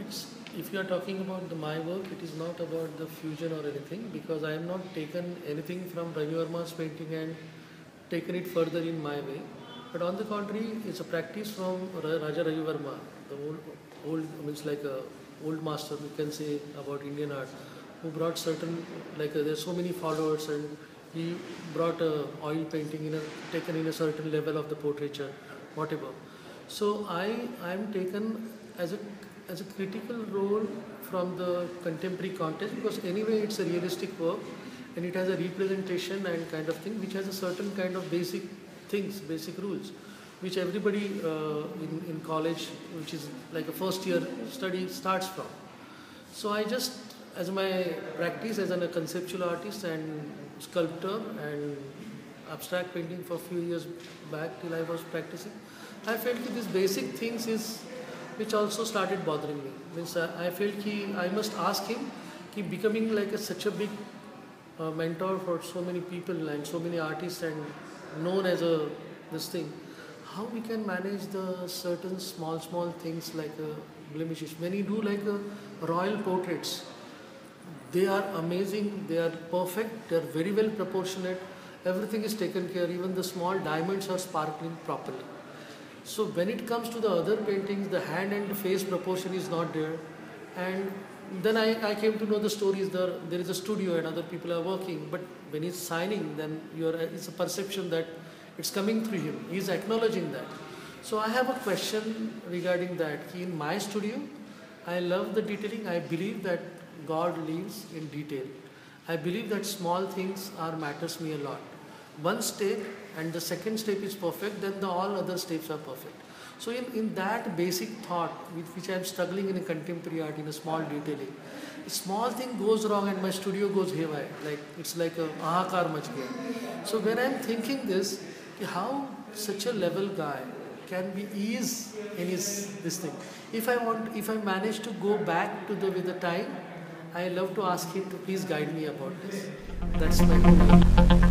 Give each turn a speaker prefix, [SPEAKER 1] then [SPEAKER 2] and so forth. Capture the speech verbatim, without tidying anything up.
[SPEAKER 1] it's if you are talking about the, my work, it is not about the fusion or anything, because I have not taken anything from Ravi Verma's painting and taken it further in my way. But on the contrary, it's a practice from Raja Ravi Verma, the old, old means like a old master, we can say, about Indian art, who brought certain, like uh, there's so many followers, and he brought a oil painting in a, taken in a certain level of the portraiture, whatever. So I I am taken as a as a critical role from the contemporary context, because anyway it's a realistic work and it has a representation and kind of thing which has a certain kind of basic things, basic rules, which everybody uh, in, in college, which is like a first year study, starts from. So I just, as my practice as a conceptual artist and sculptor and abstract painting for a few years back till I was practicing, I felt that these basic things is which also started bothering me. Means I, I felt he, I must ask him, he becoming like a, such a big uh, mentor for so many people and so many artists and known as a this thing, how we can manage the certain small small things like uh, blemishes. When you do like uh, royal portraits, they are amazing, they are perfect, they are very well proportionate, everything is taken care, even the small diamonds are sparkling properly. So when it comes to the other paintings, the hand and the face proportion is not there. And then I, I came to know the stories, there, there is a studio and other people are working, but when he's signing, then you're, it's a perception that it's coming through him. He's acknowledging that. So I have a question regarding that. In my studio, I love the detailing. I believe that God lives in detail. I believe that small things are matters me a lot. One step and the second step is perfect, then the all other steps are perfect. So in, in that basic thought with which I am struggling in a contemporary art, in a small detailing, a small thing goes wrong and my studio goes haywire. Like it's like a ahakar mach gaya. So when I am thinking this, how such a level guy can be ease in his this thing. If I want, if I manage to go back to the with the time, I love to ask him to please guide me about this. That's my goal.